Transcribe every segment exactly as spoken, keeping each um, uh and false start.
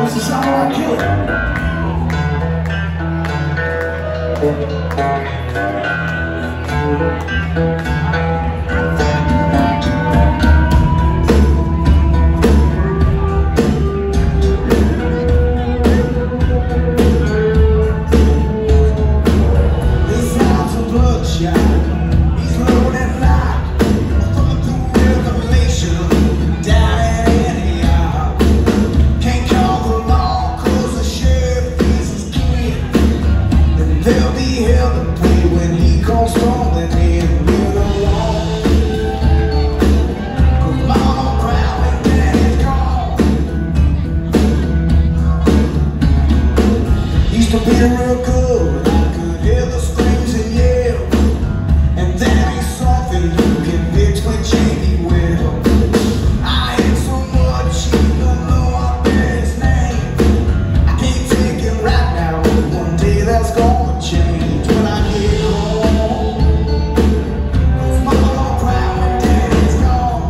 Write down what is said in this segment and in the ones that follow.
This is how I kill it. This house of bloodshot. He's loaded light. From the revelation down at Antioch. Can't call the law 'cause the sheriff is his kid. And they'll be held to pay when he comes storming in with the law. 'Cause Mama cried when Daddy's gone. Used to be real good. I could hear the screams and yell. And that ain't something you can fix with Jamie Will. I had so much, you don't know I bear his name. I can't take it right now, but one day that's gonna change when I get home. 'Cause Mama don't cry when Daddy's gone.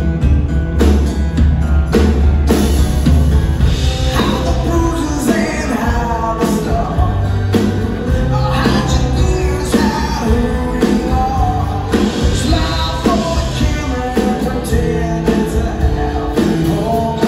How the bruises and how the stuff. Oh, how'd you lose how who you are? Smile for the camera and pretend it's a happy home.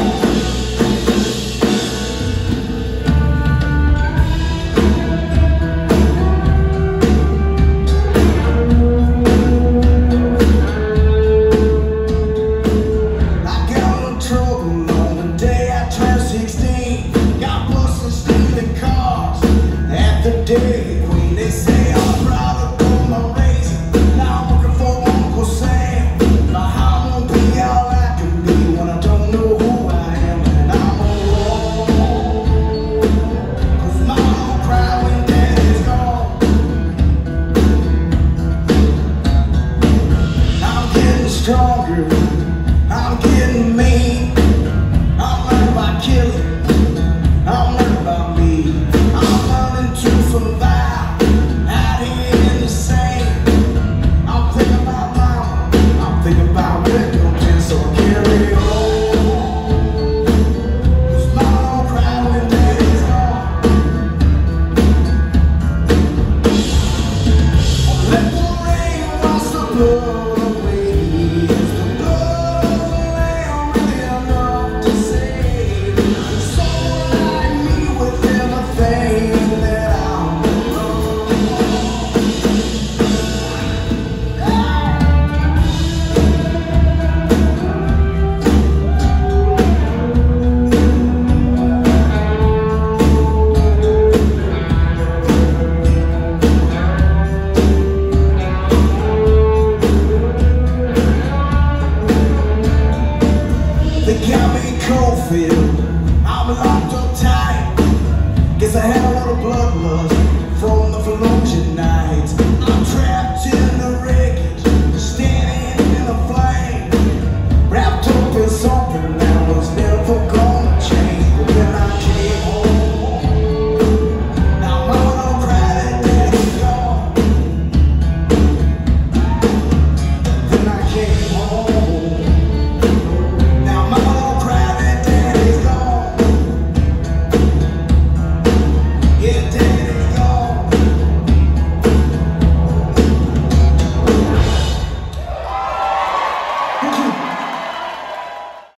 I got in trouble on the day I turned sixteen. Got busted stealing cars at the Dairy Queen. They say I'm proud of my raising. Now I'm working for Uncle Sam. My heart won't be all I can be when I don't know who I am. And I'm alone. 'Cause Mama don't cry when Daddy's gone. I'm getting stronger. I'm getting mean. I'm learning about killing. I'm learning about me. I'm learning to survive out here in the sand. I'm thinking about Mama. I'm thinking about Rick, so I carry on. 'Cause Mama don't cry when Daddy's gone. Let the rain wash the blood away. Is the blood of the Lamb really enough to save someone like me with everything that I'm They got me cold-filled. I'm locked up tight. Guess I had a little bloodlust.